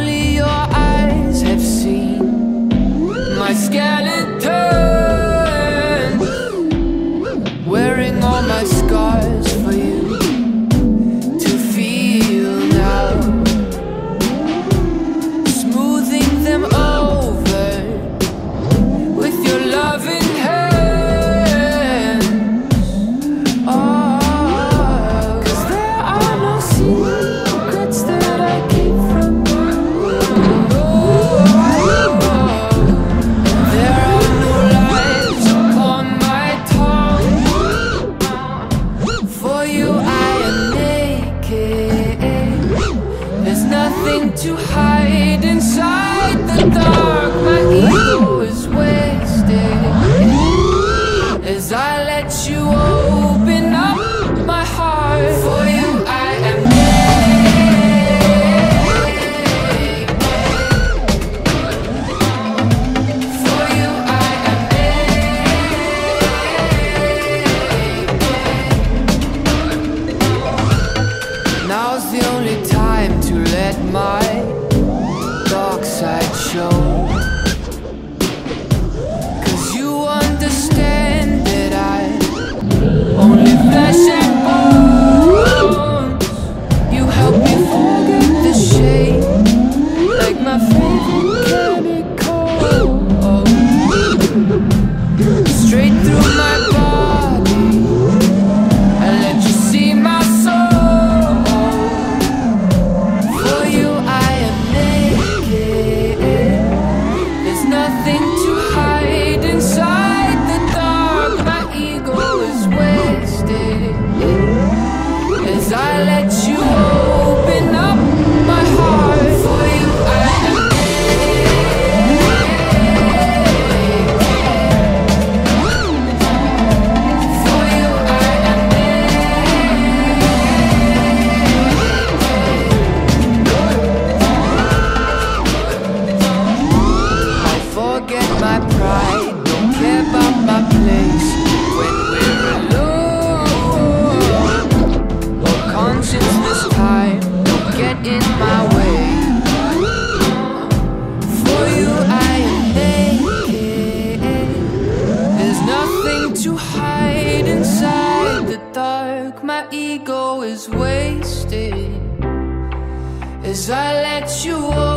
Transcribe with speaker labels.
Speaker 1: only your eyes have seen my skeleton, wearing all my scars for you to feel now, smoothing them over with your loving hands. Oh, 'cause there are no secrets that I keep from you. There are no lies upon my tongue. For you I am naked. There's nothing to hide inside the dark. My ego is wasted as I let you open up my heart. For you I am naked. For you I am naked. Now's the only time to let my dark side show, 'cause you understand that I only flesh and bones. You help me forget the shame, like my favorite chemical. Straight through my body, I let you see my soul. For you I am naked. There's nothing to hide inside the dark. My ego is wasted as I let you open up my heart. For you I am naked. For you I am I forget my pride, don't care about my place when we're alone. No conscience this time, don't get in my way. For you I am naked. There's nothing to hide inside the dark. My ego is wasted as I let you